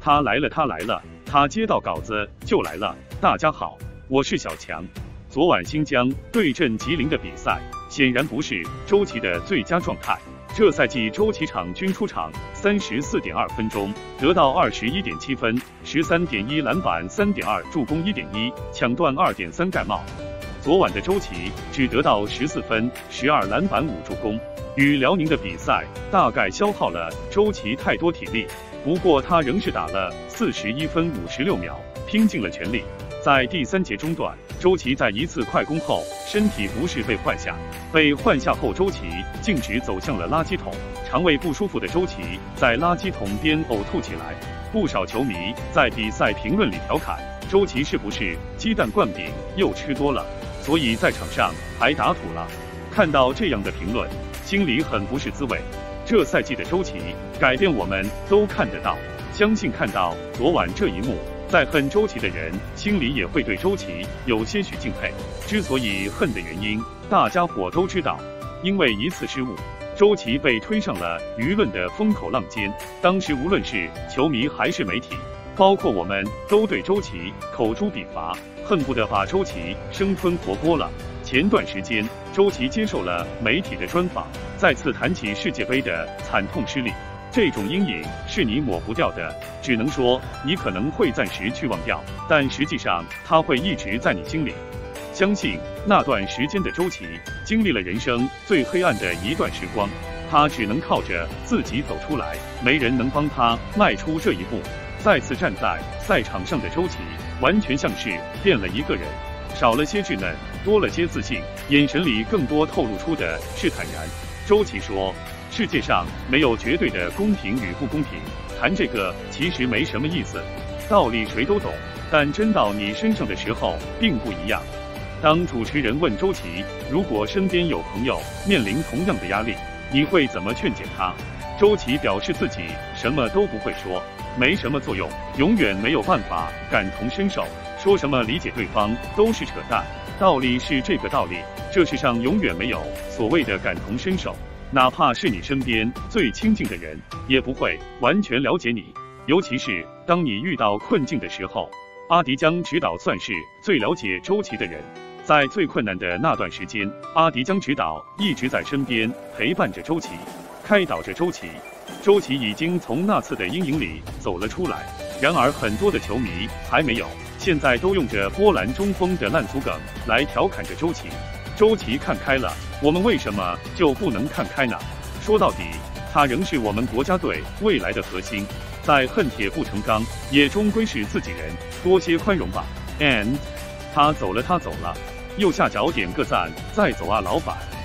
他来了，他来了，他接到稿子就来了。大家好，我是小强。昨晚新疆对阵吉林的比赛，显然不是周琦的最佳状态。这赛季周琦场均出场34.2分钟，得到21.7分，13.1篮板，3.2助攻，1.1抢断，2.3盖帽。昨晚的周琦只得到14分，12篮板，5助攻。与辽宁的比赛大概消耗了周琦太多体力，不过他仍是打了41分56秒，拼尽了全力。在第3节中段，周琦在一次快攻后，身体不适被换下。被换下后，周琦径直走向了垃圾桶。肠胃不舒服的周琦在垃圾桶边呕吐起来。不少球迷在比赛评论里调侃周琦是不是鸡蛋灌饼又吃多了，所以在场上还打土了。看到这样的评论，心里很不是滋味。这赛季的周琦改变我们都看得到，相信看到昨晚这一幕，再恨周琦的人心里也会对周琦有些许敬佩。之所以恨的原因，大家伙都知道，因为一次失误，周琦被推上了舆论的风口浪尖。当时无论是球迷还是媒体，包括我们，都对周琦口诛笔伐，恨不得把周琦生吞活剥了。前段时间，周琦接受了媒体的专访，再次谈起世界杯的惨痛失利。这种阴影是你抹不掉的，只能说你可能会暂时去忘掉，但实际上它会一直在你心里。相信那段时间的周琦经历了人生最黑暗的一段时光，他只能靠着自己走出来，没人能帮他迈出这一步。再次站在赛场上的周琦，完全像是变了一个人，少了些稚嫩，多了些自信，眼神里更多透露出的是坦然。周琦说，世界上没有绝对的公平与不公平，谈这个其实没什么意思，道理谁都懂，但真到你身上的时候并不一样。当主持人问周琦，如果身边有朋友面临同样的压力，你会怎么劝解他？周琦表示自己什么都不会说，没什么作用，永远没有办法感同身受，说什么理解对方都是扯淡。道理是这个道理，这世上永远没有所谓的感同身受，哪怕是你身边最亲近的人，也不会完全了解你。尤其是当你遇到困境的时候，阿迪江指导算是最了解周琦的人。在最困难的那段时间，阿迪江指导一直在身边陪伴着周琦，开导着周琦。周琦已经从那次的阴影里走了出来，然而很多的球迷还没有，现在都用着波兰中锋的烂俗梗来调侃着周琦。周琦看开了，我们为什么就不能看开呢？说到底，他仍是我们国家队未来的核心，再恨铁不成钢，也终归是自己人，多些宽容吧。And 他走了，他走了。右下角点个赞，再走啊，老板。